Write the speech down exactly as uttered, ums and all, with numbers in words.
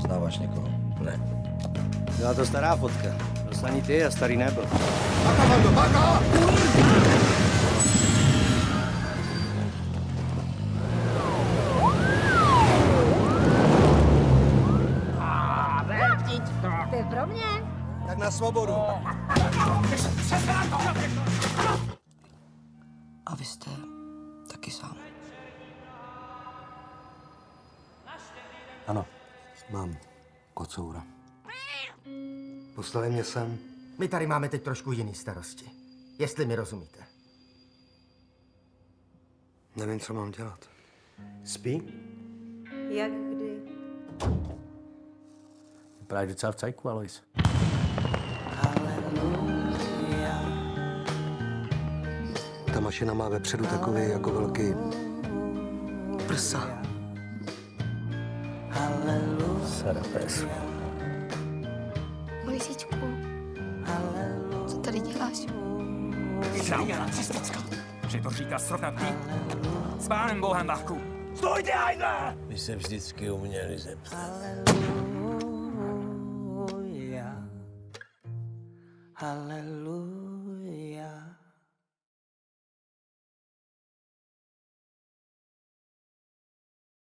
Znáváš někoho? Ne. Byla to stará fotka. Byl ani ty a starý nebyl. Baka, Vando, baka! To je pro mě. Tak na svobodu. A vy jste taky sám. Ano, mám kocoura. Poslali mě sem. My tady máme teď trošku jiný starosti. Jestli mi rozumíte. Nevím, co mám dělat. Spí? Jak kdy? Právě docela v cajku, Alois. Ta mašina má vepředu takový jako velký Prsa. Sara pes. Lisíčku, co tady děláš? Žádná nacistická. Že to říká srovnatný s pánem Bohem Bachku. Stůjte, Heidle! My se vždycky uměli zeptat. Haleluja. Haleluja.